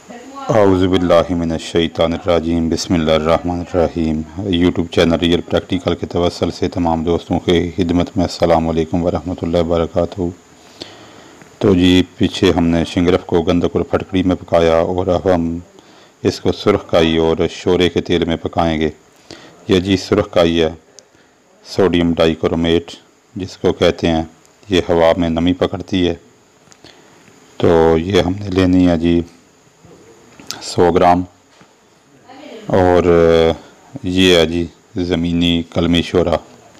औज़ुबिल्लाहि मिनश्शैतानिर्रजीम बिस्मिल्लाहिर्रहमानिर्रहीम। YouTube channel real practical के तवस्सुल से तमाम दोस्तों के खिदमत में अस्सलाम वालेकुम वरहमतुल्लाहि वबरकातुहू। तो जी पीछे हमने शिंगरफ को गंधक और फटकड़ी में पकाया और अब हम इसको सुरख काई और शोरे के तेल में पकाएंगे। यह जी सुरख काई है, सोडियम डाइक्रोमेट जिसको कहते हैं। ये हवा में नमी पकड़ती है। तो ये हमने लेनी है जी 100 ग्राम। और ये है जी ज़मीनी कलमी शोरा।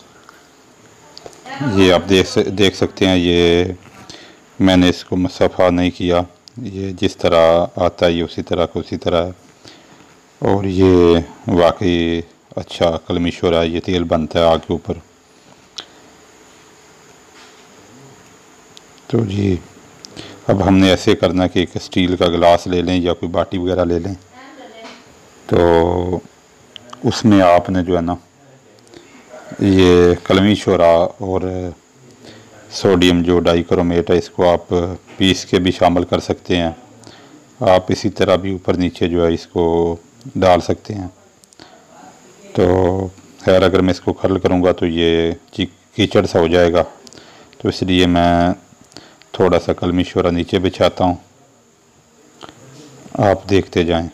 ये आप देख सकते हैं, ये मैंने इसको मुसफ़ा नहीं किया, ये जिस तरह आता है ये उसी तरह का उसी तरह है। और ये वाकई अच्छा कलमी शोरा है। ये तेल बनता है आग के ऊपर। तो जी अब हमने ऐसे करना कि एक स्टील का गिलास ले लें या कोई बाटी वगैरह ले लें। तो उसमें आपने जो है ना ये कलमी शोरा और सोडियम जो डाइक्रोमेट है इसको आप पीस के भी शामिल कर सकते हैं। आप इसी तरह भी ऊपर नीचे जो है इसको डाल सकते हैं। तो खैर अगर मैं इसको खरल करूँगा तो ये कीचड़ सा हो जाएगा, तो इसलिए मैं थोड़ा सा कलमी शोरा नीचे बिछाता हूँ। आप देखते जाएं।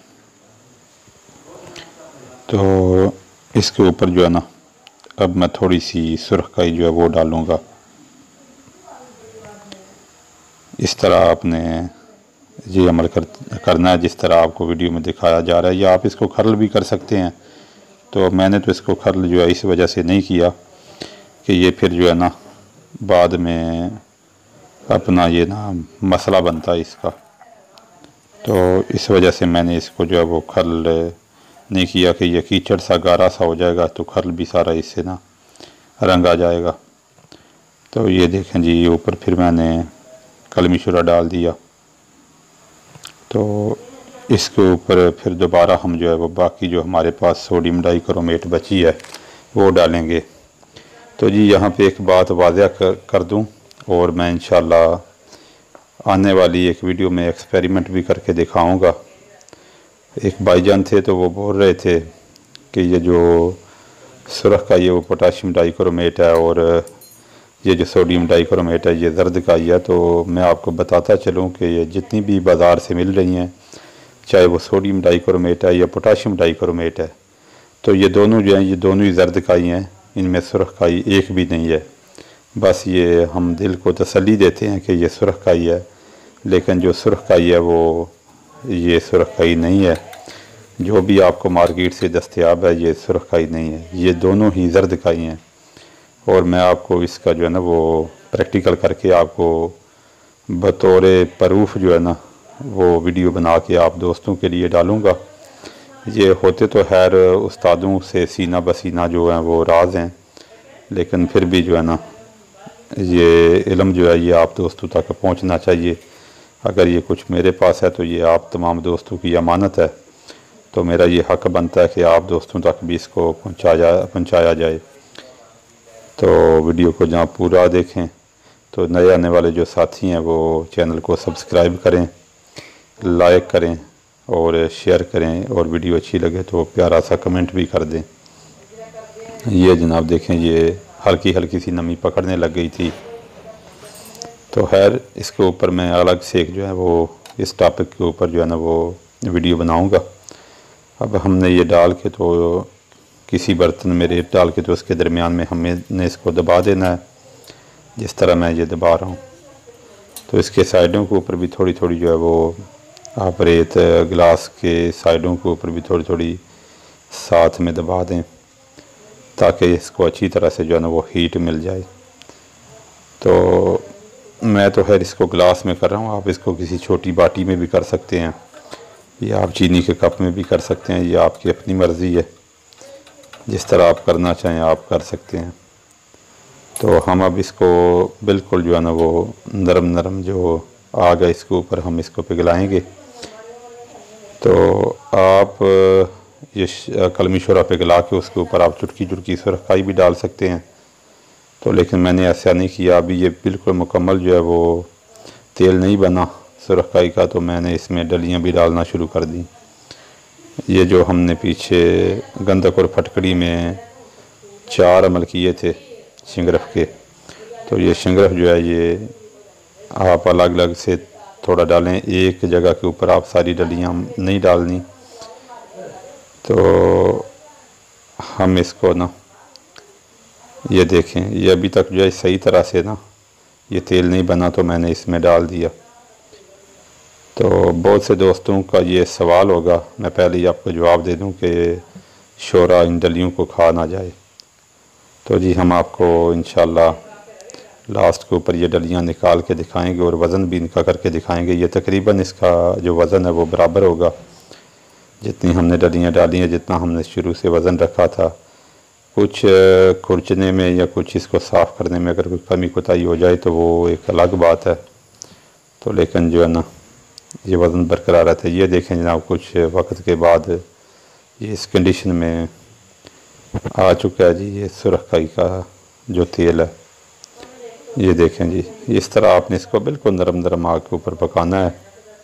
तो इसके ऊपर जो है ना अब मैं थोड़ी सी सुरख काई जो है वो डालूँगा। इस तरह आपने ये अमल करना है जिस तरह आपको वीडियो में दिखाया जा रहा है, या आप इसको खरल भी कर सकते हैं। तो मैंने तो इसको खरल जो है इस वजह से नहीं किया कि ये फिर जो है ना बाद में अपना ये ना मसला बनता है इसका। तो इस वजह से मैंने इसको जो है वो खरल नहीं किया कि ये कीचड़ सा गारा सा हो जाएगा तो खरल भी सारा इससे ना रंग आ जाएगा। तो ये देखें जी, ये ऊपर फिर मैंने कलमी शोरा डाल दिया। तो इसके ऊपर फिर दोबारा हम जो है वो बाकी जो हमारे पास सोडियम डाइक्रोमेट बची है वो डालेंगे। तो जी यहाँ पे एक बात वाज़ह कर दूँ, और मैं इंशाल्लाह आने वाली एक वीडियो में एक्सपेरिमेंट भी करके दिखाऊंगा। एक भाईजान थे तो वो बोल रहे थे कि ये जो सुरख का ये वो पोटाशियम डाइक्रोमेट है और ये जो सोडियम डाइक्रोमेट है ये जर्द का ही है। तो मैं आपको बताता चलूँ कि ये जितनी भी बाज़ार से मिल रही हैं, चाहे वो सोडियम डाइक्रोमेट है या पोटाशियम डाइक्रोमेट है, तो ये दोनों जो हैं ये दोनों ही जर्द काई हैं। इनमें सुरख काई एक भी नहीं है। बस ये हम दिल को तसल्ली देते हैं कि ये सुरख काई है, लेकिन जो सुरख काई है वो ये सुरख काई नहीं है। जो भी आपको मार्केट से दस्तयाब है ये सुरख काई नहीं है, ये दोनों ही जर्द काई हैं। और मैं आपको इसका जो है ना वो प्रैक्टिकल करके आपको बतौर प्रूफ जो है ना वो वीडियो बना के आप दोस्तों के लिए डालूँगा। ये होते तो खैर उस्तादों से सीना बसीना जो है वो राज हैं, लेकिन फिर भी जो है ना ये इल्म जो है ये आप दोस्तों तक पहुंचना चाहिए। अगर ये कुछ मेरे पास है तो ये आप तमाम दोस्तों की अमानत है। तो मेरा ये हक़ बनता है कि आप दोस्तों तक भी इसको पहुंचाया जाए। तो वीडियो को जहाँ पूरा देखें, तो नए आने वाले जो साथी हैं वो चैनल को सब्सक्राइब करें, लाइक करें और शेयर करें, और वीडियो अच्छी लगे तो प्यारा सा कमेंट भी कर दें। ये जनाब देखें, ये हल्की हल्की सी नमी पकड़ने लग गई थी। तो खैर इसके ऊपर मैं अलग से एक जो है वो इस टॉपिक के ऊपर जो है ना वो वीडियो बनाऊंगा। अब हमने ये डाल के तो किसी बर्तन में रेत डाल के तो उसके दरमियान में हमने इसको दबा देना है, जिस तरह मैं ये दबा रहा हूँ। तो इसके साइडों के ऊपर भी थोड़ी थोड़ी जो है वो आप रेत गिलास के साइडों के ऊपर भी थोड़ी थोड़ी साथ में दबा दें, ताकि इसको अच्छी तरह से जो है ना वो हीट मिल जाए। तो मैं तो खैर इसको गिलास में कर रहा हूँ, आप इसको किसी छोटी बाटी में भी कर सकते हैं, या आप चीनी के कप में भी कर सकते हैं। ये आपकी अपनी मर्ज़ी है, जिस तरह आप करना चाहें आप कर सकते हैं। तो हम अब इसको बिल्कुल जो है ना वो नरम नरम जो आ गया इसके ऊपर हम इसको पिघलाएंगे। तो आप ये कलमी शोरा पिघला के उसके ऊपर आप चुटकी चुटकी सुरख काई भी डाल सकते हैं। तो लेकिन मैंने ऐसा नहीं किया। अभी ये बिल्कुल मुकम्मल जो है वो तेल नहीं बना, सुरखाई का, तो मैंने इसमें डलियाँ भी डालना शुरू कर दी। ये जो हमने पीछे गंधक और फटकड़ी में 4 अमल किए थे शिंगरफ के, तो ये शिंगरफ जो है ये आप अलग अलग से थोड़ा डालें, एक जगह के ऊपर आप सारी डलियाँ नहीं डालनी। तो हम इसको ना, ये देखें, ये अभी तक जो है सही तरह से ना ये तेल नहीं बना, तो मैंने इसमें डाल दिया। तो बहुत से दोस्तों का ये सवाल होगा, मैं पहले ही आपको जवाब दे दूं कि शोरा इन डलियों को खा ना जाए। तो जी हम आपको इंशाल्लाह लास्ट के ऊपर ये डलियां निकाल के दिखाएंगे और वज़न भी इनका करके दिखाएंगे। ये तकरीबन इसका जो वज़न है वो बराबर होगा जितनी हमने डलियां डाली हैं, जितना हमने शुरू से वज़न रखा था। कुछ खुरचने में या कुछ इसको साफ़ करने में अगर कोई कमी कोताही हो जाए तो वो एक अलग बात है, तो लेकिन जो है ना ये वज़न बरकरार रहता है। ये देखें जनाब, कुछ वक्त के बाद ये इस कंडीशन में आ चुका है जी। ये सुरखाई का जो तेल है, ये देखें जी, इस तरह आपने इसको बिल्कुल नरम नरम आग के ऊपर पकाना है।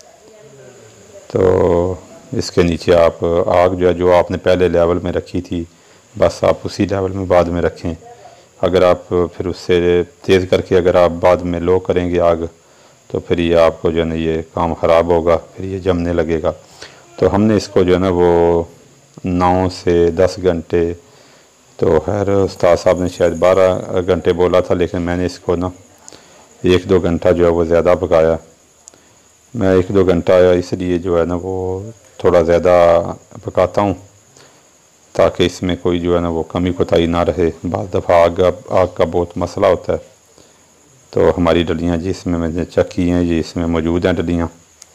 तो इसके नीचे आप आग जो है, जो आपने पहले लेवल में रखी थी, बस आप उसी लेवल में बाद में रखें। अगर आप फिर उससे तेज़ करके अगर आप बाद में लो करेंगे आग, तो फिर ये आपको जो है ना ये काम ख़राब होगा, फिर ये जमने लगेगा। तो हमने इसको जो है ना वो 9 से 10 घंटे, तो खैर उस्ताद साहब ने शायद 12 घंटे बोला था, लेकिन मैंने इसको ना 1-2 घंटा जो है वो ज़्यादा पकाया। मैं 1-2 घंटा इसलिए जो है ना वो थोड़ा ज़्यादा पकाता हूँ ताकि इसमें कोई जो है ना वो कमी कोताही ना रहे। बाज़ दफ़ा आग का बहुत मसला होता है। तो हमारी डलियाँ जिसमें मैंने चेक की हैं, ये इसमें मौजूद हैं डलियाँ।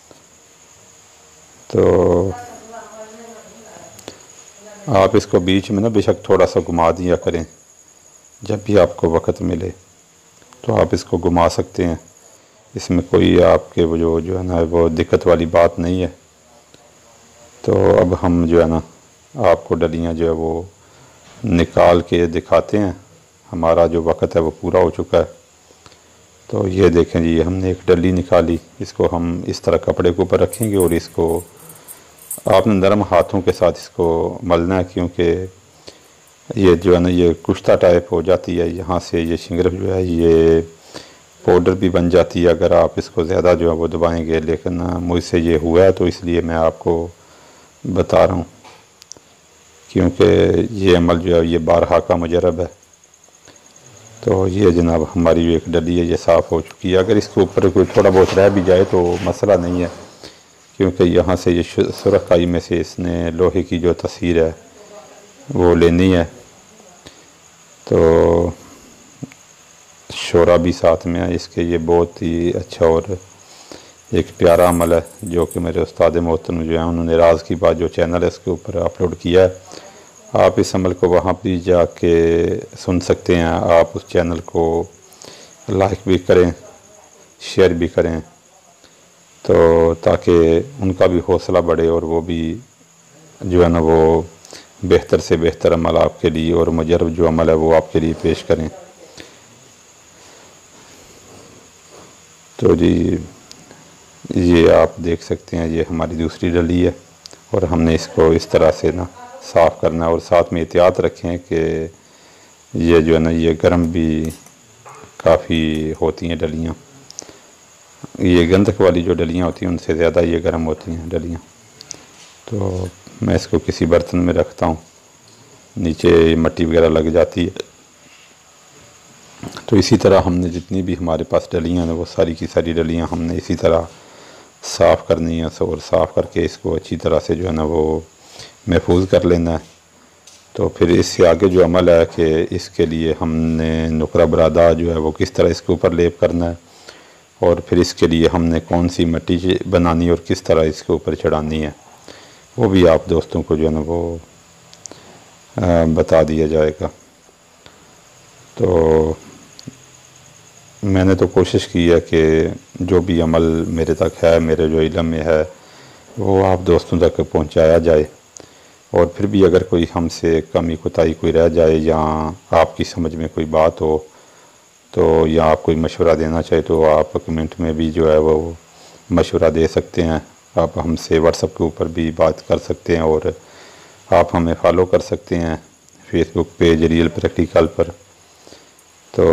तो आप इसको बीच में ना बेशक थोड़ा सा घुमा दिया करें, जब भी आपको वक़्त मिले तो आप इसको घुमा सकते हैं। इसमें कोई आपके वो जो है ना वो दिक्कत वाली बात नहीं है। तो अब हम जो है ना आपको डलियाँ जो है वो निकाल के दिखाते हैं। हमारा जो वक़्त है वो पूरा हो चुका है। तो ये देखें जी, हमने एक डली निकाली, इसको हम इस तरह कपड़े के ऊपर रखेंगे और इसको आपने नरम हाथों के साथ इसको मलना है, क्योंकि ये जो है ना ये कुश्ता टाइप हो जाती है। यहाँ से ये शिंगरफ जो है ये पाउडर भी बन जाती है अगर आप इसको ज़्यादा जो है वो दबाएंगे। लेकिन मुझसे ये हुआ है तो इसलिए मैं आपको बता रहा हूँ, क्योंकि ये अमल जो है ये बारहा का मुजरब है। तो ये जनाब हमारी जो एक डली है ये साफ़ हो चुकी है। अगर इसके ऊपर कोई थोड़ा बहुत रह भी जाए तो मसला नहीं है, क्योंकि यहाँ से ये सुरखाई में से इसने लोहे की जो तस्वीर है वो लेनी है। तो शोरा भी साथ में है इसके। ये बहुत ही अच्छा और एक प्यारा अमल है जो कि मेरे उस्ताद मोहतरम जो है उन्होंने राज की बात जो चैनल है उसके ऊपर अपलोड किया है। आप इस अमल को वहाँ भी जाके सुन सकते हैं। आप उस चैनल को लाइक भी करें, शेयर भी करें, तो ताकि उनका भी हौसला बढ़े और वो भी जो है ना वो बेहतर से बेहतर अमल आपके लिए और मुजरब जो अमल है वो आपके लिए पेश करें। तो जी ये आप देख सकते हैं, ये हमारी दूसरी डली है और हमने इसको इस तरह से ना साफ़ करना है। और साथ में एहतियात रखें कि ये जो है ना ये गर्म भी काफ़ी होती हैं डलियाँ। ये गंधक वाली जो डलियाँ होती हैं उनसे ज़्यादा ये गर्म होती हैं डलियाँ। तो मैं इसको किसी बर्तन में रखता हूँ, नीचे मिट्टी वगैरह लग जाती है। तो इसी तरह हमने जितनी भी हमारे पास डलियाँ हैं वो सारी की सारी डलियाँ हमने इसी तरह साफ़ करनी है और साफ़ करके इसको अच्छी तरह से जो है ना वो महफूज कर लेना है। तो फिर इससे आगे जो अमल है कि इसके लिए हमने नुकरा बरादा जो है वो किस तरह इसके ऊपर लेप करना है और फिर इसके लिए हमने कौन सी मिट्टी बनानी है और किस तरह इसके ऊपर चढ़ानी है, वो भी आप दोस्तों को जो है ना वो बता दिया जाएगा। तो मैंने तो कोशिश की है कि जो भी अमल मेरे तक है, मेरे जो इल्म में है, वो आप दोस्तों तक पहुंचाया जाए। और फिर भी अगर कोई हमसे कमी कोताही कोई रह जाए या आपकी समझ में कोई बात हो तो या आप कोई मशवरा देना चाहे तो आप कमेंट में भी जो है वो मशवरा दे सकते हैं। आप हमसे व्हाट्सएप के ऊपर भी बात कर सकते हैं और आप हमें फॉलो कर सकते हैं फेसबुक पेज रियल प्रैक्टिकल पर। तो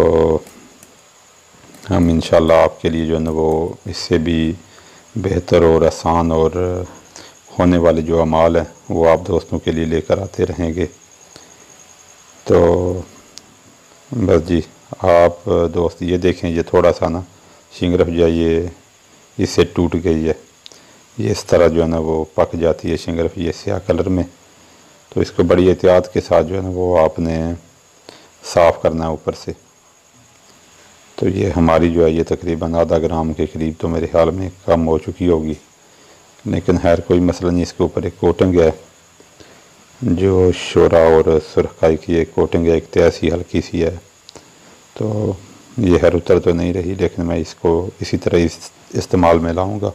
हम इंशाल्लाह आपके लिए जो है ना वो इससे भी बेहतर और आसान और होने वाले जो अमाल हैं वो आप दोस्तों के लिए लेकर आते रहेंगे। तो बस जी, आप दोस्त ये देखें, ये थोड़ा सा ना शिंगरफ जो है ये इससे टूट गई है। ये इस तरह जो है ना वो पक जाती है शिंगरफ ये स्याह कलर में। तो इसको बड़ी एहतियात के साथ जो है ना वो आपने साफ़ करना है ऊपर से। तो ये हमारी जो है ये तकरीबन आधा ग्राम के करीब तो मेरे ख्याल में कम हो चुकी होगी, लेकिन खैर कोई मसला नहीं। इसके ऊपर एक कोटिंग है जो शोरा और सुरखाई की एक कोटिंग है, एक तैसी हल्की सी है। तो ये हर उतर तो नहीं रही, लेकिन मैं इसको इसी तरह इस्तेमाल में लाऊंगा।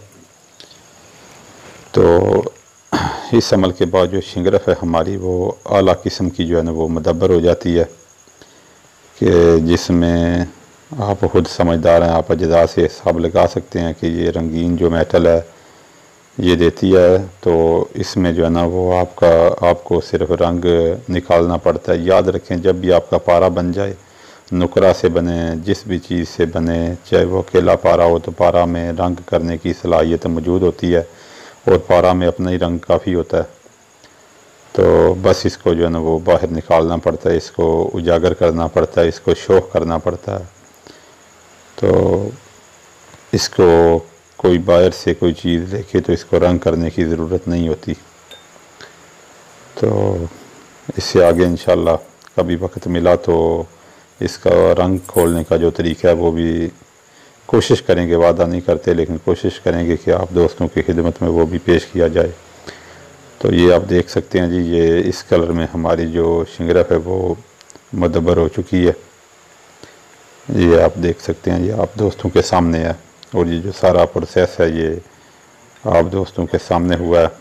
तो इस अमल के बाद जो शिंगरफ है हमारी वो आला किस्म की जो है ना वो मुदब्बर हो जाती है कि जिसमें आप खुद समझदार हैं, आप अज्जा से हिसाब लगा सकते हैं कि ये रंगीन जो मेटल है ये देती है। तो इसमें जो है ना वो आपको सिर्फ रंग निकालना पड़ता है। याद रखें, जब भी आपका पारा बन जाए, नुकरा से बने, जिस भी चीज़ से बने, चाहे वो अकेला पारा हो, तो पारा में रंग करने की सलाहियत मौजूद होती है और पारा में अपना ही रंग काफ़ी होता है। तो बस इसको जो है ना वो बाहर निकालना पड़ता है, इसको उजागर करना पड़ता है, इसको शौक करना पड़ता है। तो इसको कोई बाहर से कोई चीज़ देखे तो इसको रंग करने की ज़रूरत नहीं होती। तो इससे आगे इंशाल्लाह कभी वक्त मिला तो इसका रंग खोलने का जो तरीका है वो भी कोशिश करेंगे, वादा नहीं करते लेकिन कोशिश करेंगे कि आप दोस्तों की खिदमत में वो भी पेश किया जाए। तो ये आप देख सकते हैं जी, ये इस कलर में हमारी जो शिंगरफ है वो मुदब्बर हो चुकी है। ये आप देख सकते हैं, ये आप दोस्तों के सामने है और ये जो सारा प्रोसेस है ये आप दोस्तों के सामने हुआ है।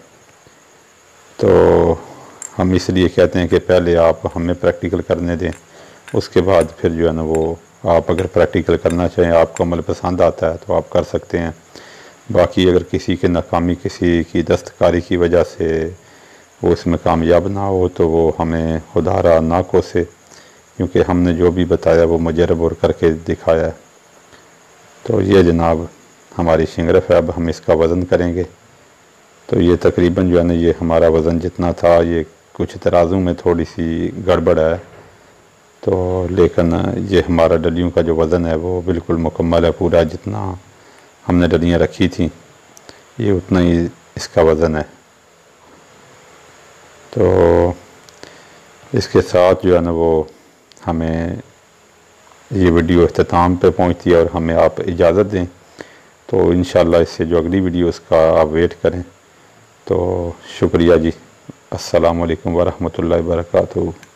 तो हम इसलिए कहते हैं कि पहले आप हमें प्रैक्टिकल करने दें, उसके बाद फिर जो है ना वो आप अगर प्रैक्टिकल करना चाहें, आपको अमल पसंद आता है तो आप कर सकते हैं। बाकी अगर किसी की नाकामी, किसी की दस्तकारी की वजह से वो इसमें कामयाब ना हो तो वो हमें खुदारा ना कोसे, क्योंकि हमने जो भी बताया वो मुजरब और करके दिखाया है। तो ये जनाब हमारी शिंगरफ है। अब हम इसका वज़न करेंगे। तो ये तकरीबन जो है ना ये हमारा वज़न जितना था, ये कुछ तराजू में थोड़ी सी गड़बड़ है, तो लेकिन ये हमारा डलियों का जो वज़न है वो बिल्कुल मुकम्मल है। पूरा जितना हमने डलियाँ रखी थी ये उतना ही इसका वज़न है। तो इसके साथ जो है ना वो हमें ये वीडियो इख्तिताम पे पहुंचती है और हमें आप इजाज़त दें। तो इंशाल्लाह इससे जो अगली वीडियो उसका आप वेट करें। तो शुक्रिया जी। अस्सलामु अलैकुम वरहमतुल्लाहि वबरकातुहू।